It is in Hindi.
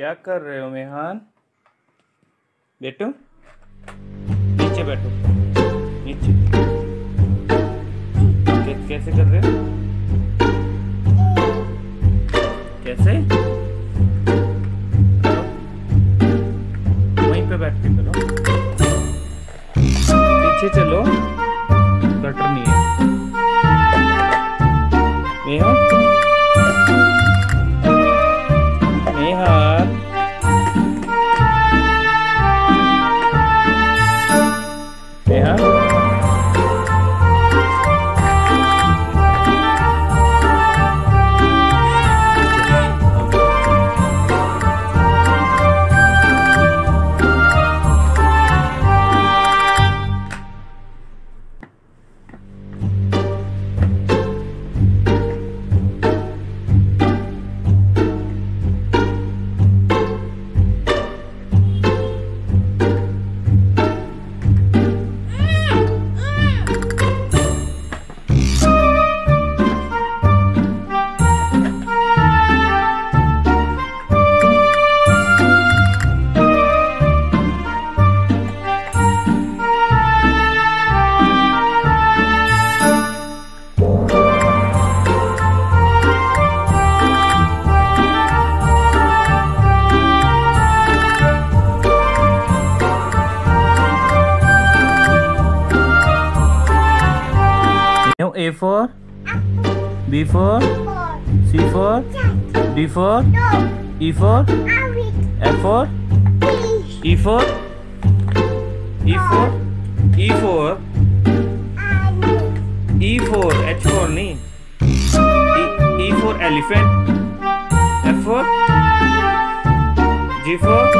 क्या कर रहे हो मेहान? बैठो, नीचे बैठो, नीचे। कैसे कर रहे हो? कैसे? वहीं पे बैठ के करो। पीछे चलो, गटर नहीं है। मेहान, मेहान, मेहान। A for B for C for D for E for F for E for E for E for E for H for नहीं E for elephant, F for G for